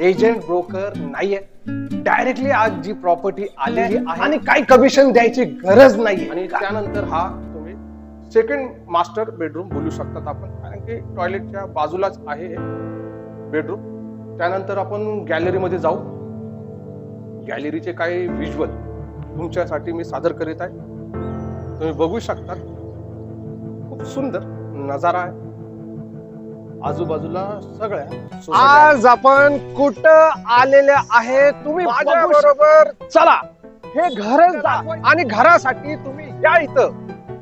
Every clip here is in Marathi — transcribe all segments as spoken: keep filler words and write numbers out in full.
एजंट ब्रोकर नाहीये, डायरेक्टली आज जी प्रॉपर्टी आलेली आहे आणि काही कमिशन द्यायची गरज नाही. आणि त्यानंतर हा तुम्ही सेकंड मास्टर बेडरूम बोलू शकतात आपण, कारण की टॉयलेटच्या बाजूलाच आहे हे बेडरूम. त्यानंतर आपण गॅलरीमध्ये जाऊ. गॅलरीचे काही व्हिज्युअल तुमच्यासाठी मी सादर करीत आहे, तुम्ही बघू शकता. खूप सुंदर नजारा आहे आजूबाजूला सगळ्या. आज आपण कुठं आलेले आहे तुम्ही माझ्या बरोबर चला. हे घर आणि घरासाठी तुम्ही या इथं.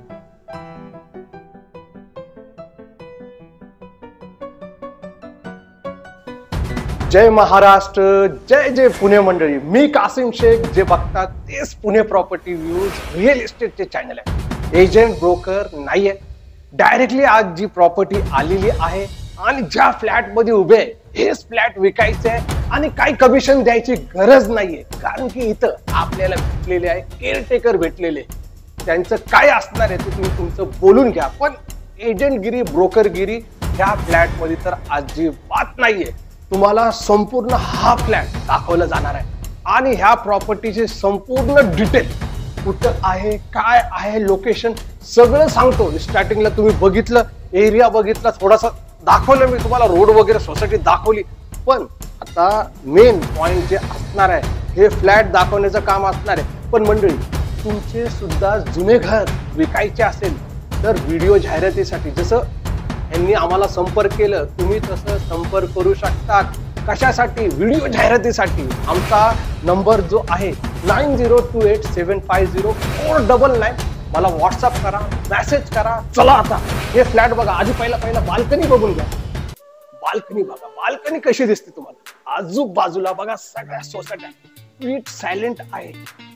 जय महाराष्ट्र, जय जय पुणे मंडळी. मी कासिम शेख. जे बघतात तेच पुणे प्रॉपर्टी व्ह्यूज रिअल इस्टेटचे चॅनल आहे. एजंट ब्रोकर नाहीये, डायरेक्टली आज जी प्रॉपर्टी आलेली आहे आणि ज्या फ्लॅट मध्ये उभे आहे हेच फ्लॅट विकायचे आहे आणि काही कमिशन द्यायची गरज नाहीये, कारण की इथं आपल्याला भेटलेले आहे केअरटेकर भेटलेले. त्यांचं काय असणार आहे ते तुम्ही तुमचं बोलून घ्या, पण एजंटगिरी ब्रोकरगिरी ह्या फ्लॅट मध्ये तर अजिबात नाहीये. तुम्हाला संपूर्ण हा फ्लॅट दाखवला जाणार आहे आणि ह्या प्रॉपर्टीचे संपूर्ण डिटेल कुठं आहे, काय आहे, लोकेशन सगळं सांगतो. स्टार्टिंगला तुम्ही बघितलं, एरिया बघितला, थोडासा दाखवलं मी तुम्हाला, रोड वगैरे सोसायटी दाखवली. पण आता मेन पॉइंट जे असणार आहे हे फ्लॅट दाखवण्याचं काम असणार आहे. पण मंडळी, तुमचे सुद्धा जुने घर विकायचे असेल तर व्हिडिओ जाहिरातीसाठी जसं यांनी आम्हाला संपर्क केलं, तुम्ही तसं संपर्क करू शकता. कशासाठी? व्हिडिओ जाहिरातीसाठी. आमचा नंबर जो आहे nine zero two eight seven five zero four double nine, मला व्हॉट्सअप करा, मेसेज करा. चला आता हे फ्लॅट बघा. आधी पहिला पहिला बाल्कनी बघून घ्या. बाल्कनी बघा, बाल्कनी कशी दिसते तुम्हाला. आजूबाजूला बघा सगळ्या सोसायट्या स्वीट सायलेंट आहे.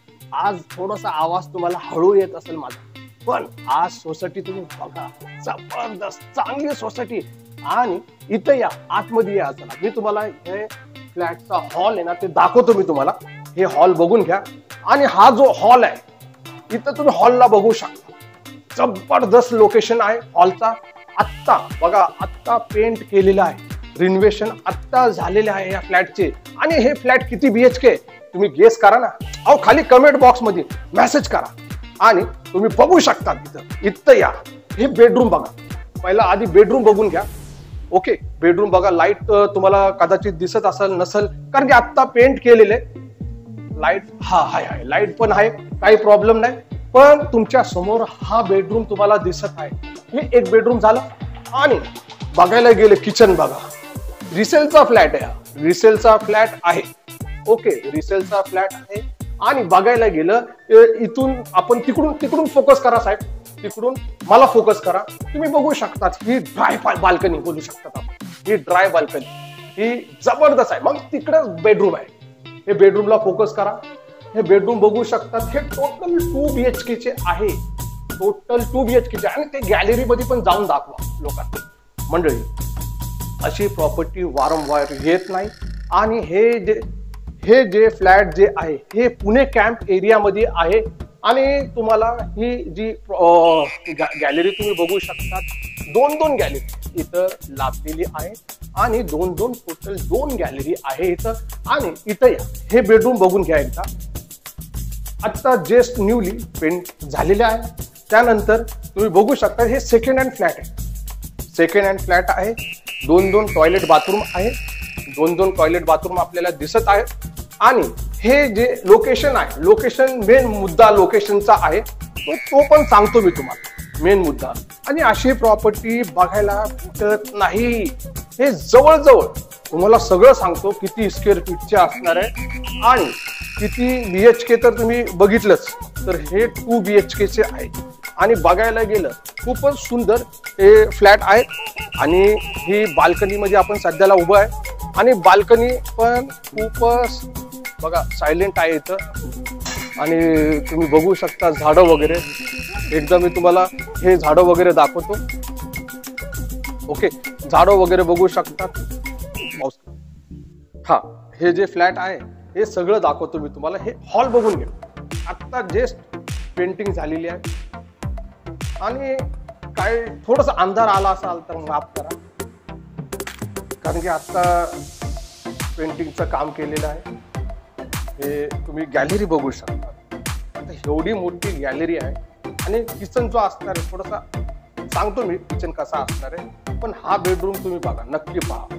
आज थोडासा आवाज तुम्हाला हळू येत असेल माझा, पण आज सोसायटी तुम्ही बघा, जबरदस्त चांगली सोसायटी. आणि इथं या, आतमध्ये या. चला मी तुम्हाला हे फ्लॅटचा हॉल आहे ना ते दाखवतो मी तुम्हाला. हे हॉल बघून घ्या. आणि हा जो हॉल आहे इथं तुम्ही हॉलला बघू शकता. जबरदस्त लोकेशन आहे हॉलचा. आत्ता बघा, आत्ता पेंट केलेलं आहे, रिनोव्हेशन आत्ता झालेले आहे या फ्लॅटचे. आणि हे फ्लॅट किती बीएचके तुम्ही गेस करा ना. अहो खाली कमेंट बॉक्स मध्ये मेसेज करा आणि तुम्ही बघू शकता. इथं इथं या. हे बेडरूम बघा. पहिला आधी बेडरूम बघून घ्या. ओके, बेडरूम बघा. लाईट तुम्हाला कदाचित दिसत असेल नसेल, कारण की आत्ता पेंट केलेले. लाईट हा हाय हाय लाईट पण आहे, काही प्रॉब्लेम नाही. पण तुमच्या समोर हा बेडरूम तुम्हाला दिसत आहे. हे एक बेडरूम झालं. आणि बघायला गेले किचन बघा. रिसेलचा फ्लॅट आहे हा. रिसेलचा फ्लॅट आहे. ओके, रिसेलचा फ्लॅट आहे. आणि बघायला गेलं इथून आपण तिकडून तिकडून फोकस करा साहेब, तिकडून मला फोकस करा. तुम्ही बघू शकता ही ड्राय बाल्कनी बोलू शकतात आपण. ही ड्राय बाल्कनी ही जबरदस्त आहे. मग तिकडे बेडरूम आहे. हे बेडरूमला फोकस करा. हे बेडरूम बघू शकतात. हे टोटल टू बीएचके चे आहे. टोटल टू बीएचके चे. आणि ते गॅलरी मध्ये पण जाऊन दाखवा लोकांना. मंडळी, अशी प्रॉपर्टी वारंवार येत नाही. आणि हे जे हे जे फ्लॅट जे आहे हे पुणे कॅम्प एरियामध्ये आहे. आणि तुम्हाला ही जी गॅलरी तुम्ही बघू शकता, दोन दोन गॅलरी इथं लाभलेली आहे. आणि दोन दोन टोटल दोन गॅलरी आहे इथं. आणि इथं या. हे बेडरूम बघून घ्या एकदा. आता जस्ट न्यूली पेंट झालेले आहे. त्यानंतर तुम्ही बघू शकता हे सेकंड हँड फ्लॅट आहे. सेकंड हँड फ्लॅट आहे. दोन दोन टॉयलेट बाथरूम आहे. दोन दोन टॉयलेट बाथरूम आपल्याला दिसत आहे. आणि हे जे लोकेशन आहे, लोकेशन मेन मुद्दा लोकेशनचा आहे तो तो पण सांगतो मी तुम्हाला, मेन मुद्दा. आणि अशी प्रॉपर्टी बघायला भेटत नाही. हे जवळजवळ तुम्हाला सगळं सांगतो किती स्क्वेअर फीटचे असणार आहे आणि किती बीएचके तर तुम्ही बघितलंच. तर हे टू बीएचके चे आहे. आणि बघायला गेलं खूपच सुंदर हे फ्लॅट आहे. आणि ही बाल्कनी मध्ये आपण सध्याला उभं आहे. आणि बाल्कनी पण खूपच बघा सायलेंट आहे इथं. आणि तुम्ही बघू शकता झाडं वगैरे. एकदा मी तुम्हाला हे झाडं वगैरे दाखवतो. ओके, झाडं वगैरे बघू शकतात. हा, हे जे फ्लॅट आहे हे सगळं दाखवतो मी तुम्हाला. हे हॉल बघून घ्या. आता जस्ट पेंटिंग झालेली आहे. आणि काय थोडासा अंधार आला असाल तर माफ करा, कारण की आता पेंटिंगचं काम केलेलं आहे. हे तुम्ही गॅलरी बघू शकता. आता एवढी मोठी गॅलरी आहे आणि किचन जो असणार आहे थोडासा सांगतो मी किचन कसा असणार आहे, पण हा बेडरूम तुम्ही बघा, नक्की पहा.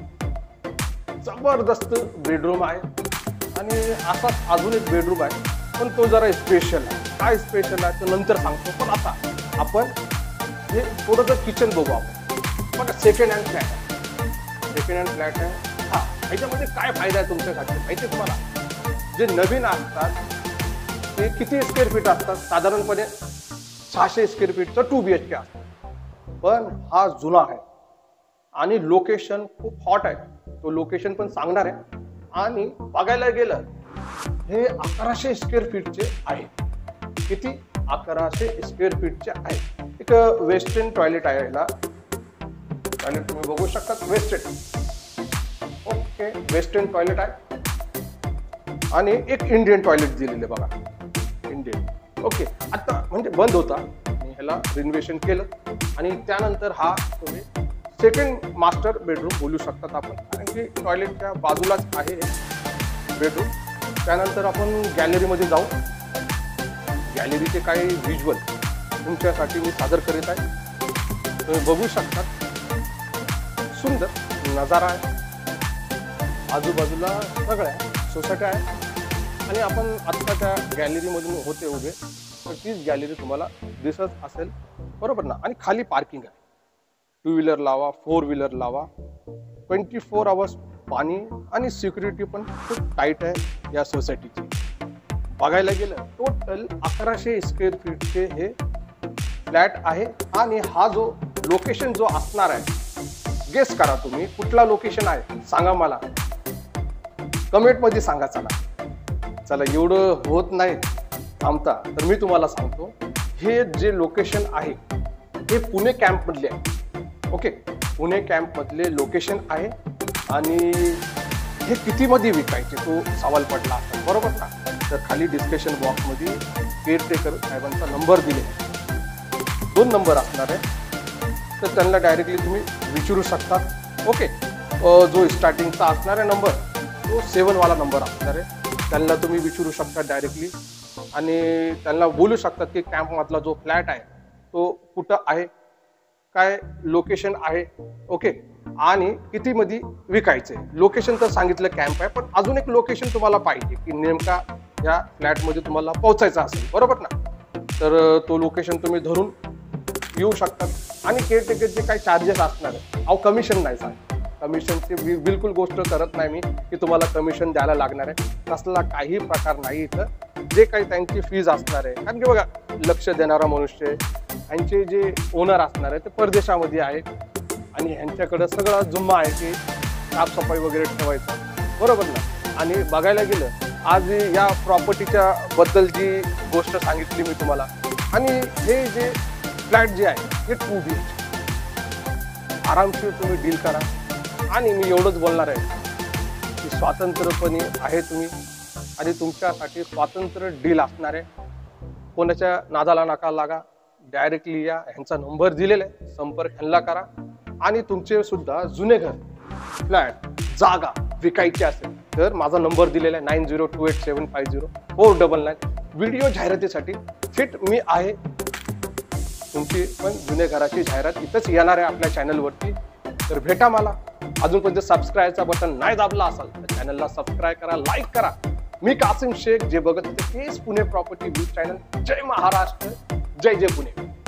जबरदस्त बेडरूम आहे आणि असाच अजून एक बेडरूम आहे, पण तो जरा स्पेशल आहे. काय स्पेशल आहे तो नंतर सांगतो. पण आता आपण हे थोडंसं किचन बघू. आपण बघा सेकंड हँड फ्लॅट आहे. सेकंड हँड फ्लॅट आहे. हा, ह्याच्यामध्ये काय फायदा आहे तुमच्यासाठी माहिती आहे तुम्हाला? जे नवीन असतात ते किती स्क्वेअर फीट असतात? साधारणपणे सहाशे स्क्वेअर फीटचं टू बी एच के असतं. पण हा जुना आहे आणि लोकेशन खूप हॉट आहे. तो लोकेशन पण सांगणार आहे. आणि बघायला गेलं हे अकराशे स्क्वेअर फीटचे आहे. किती? अकराशे स्क्वेअर फीटचे आहे. एक वेस्टर्न टॉयलेट आहे. याला टॉयलेट तुम्ही बघू शकता, वेस्टर्न. ओके, वेस्टर्न टॉयलेट आहे आणि एक इंडियन टॉयलेट दिलेले बघा, इंडियन. ओके, आता म्हणजे बंद होता, मी ह्याला रिनोव्हेशन केलं आणि त्यानंतर हा तुम्ही सेकंड मास्टर बेडरूम बोलू शकतात आपण, कारण की टॉयलेटच्या बाजूलाच आहे बेडरूम. त्यानंतर आपण गॅलरीमध्ये जाऊ. गॅलरीचे काही व्हिज्युअल तुमच्यासाठी मी सादर करीत आहे. तुम्ही बघू शकतात, सुंदर नजारा आहे. आजूबाजूला सगळ्या सोसायट्या आहे आणि आपण आत्ताच्या गॅलरीमधून होते उभे तर तीच गॅलरी तुम्हाला दिसत असेल, बरोबर ना? आणि खाली पार्किंग आहे. टू व्हीलर लावा, फोर व्हीलर लावा, ट्वेंटी फोर आवर्स पाणी आणि सिक्युरिटी पण खूप टाईट आहे या सोसायटीची. बघायला गेलं टोटल अकराशे स्क्वेअर फीटचे हे फ्लॅट आहे. आणि हा जो लोकेशन जो असणार आहे, गेस करा तुम्ही कुठला लोकेशन आहे, सांगा मला, कमेंट मध्ये सांगा. चला चला एवढं होत नाही थांबता तर मी तुम्हाला सांगतो. हे जे लोकेशन आहे हे पुणे कॅम्प मधले आहे. ओके, पुणे कॅम्प मधले लोकेशन आहे. आणि हे किती मध्ये विकायचे तो सवाल पडला असेल, बरोबर ना? तर खाली डिस्कशन बॉक्स मध्ये केअरटेकर साहेबांचा नंबर दिले, दोन नंबर असणार आहे, तर त्यांना डायरेक्टली तुम्ही विचारू शकता. ओके, जो स्टार्टिंगचा असणार आहे नंबर तो सेवन वाला नंबर असणार आहे, त्यांना तुम्ही विचारू शकता डायरेक्टली आणि त्यांना बोलू शकतात की कॅम्प मधला जो फ्लॅट आहे तो कुठं आहे, काय लोकेशन आहे. ओके, आणि किती मध्ये विकायचे. लोकेशन तर सांगितलं कॅम्प आहे, पण अजून एक लोकेशन तुम्हाला पाहिजे की नेमका या फ्लॅटमध्ये तुम्हाला पोहोचायचं असेल, बरोबर ना? तर तो लोकेशन तुम्ही धरून येऊ शकतात. आणि केअरटेकरचे काही चार्जेस असणार आहे. अहो कमिशन नाही सांग, कमिशनची बिलकुल गोष्ट करत नाही मी की तुम्हाला कमिशन द्यायला लागणार आहे. तसला काही प्रकार नाही इथं. जे काही त्यांची फीज असणार आहे, कारण की बघा लक्ष देणारा मनुष्य, यांचे जे ओनर असणार आहे ते परदेशामध्ये आहे आणि ह्यांच्याकडं सगळा जुम्मा आहे की साफसफाई वगैरे ठेवायचं, बरोबर ना? आणि बघायला गेलं आज या प्रॉपर्टीच्या बद्दल जी गोष्ट सांगितली मी तुम्हाला, आणि हे जे फ्लॅट जे आहे हे टू बी एच आरामशीर तुम्ही डील करा. आणि मी एवढंच बोलणार आहे की स्वातंत्र्यपणे आहे तुम्ही आणि तुमच्यासाठी स्वातंत्र्य डील असणार आहे. कोणाच्या नादाला नका लागा, डायरेक्टली या, ह्यांचा नंबर दिलेला आहे, संपर्क ह्यांना करा. आणि तुमचे सुद्धा जुने घर, फ्लॅट, जागा विकायची असेल तर माझा नंबर दिलेला आहे nine zero two eight seven five zero four double nine. Video जाहिरातीसाठी थेट मी आहे. तुमची पण जुने घराची जाहिरात इथंच येणार आहे आपल्या चॅनलवरती. तर भेटा मला. अजूनपर्यंत सबस्क्राईबचा बटन नाही दाबला असाल तर चॅनलला सबस्क्राईब करा, लाईक करा. मी कासिम शेख, जे बघत होते तेच पुणे प्रॉपर्टी न्यूज चॅनल. जय महाराष्ट्र, जय जय पुणे.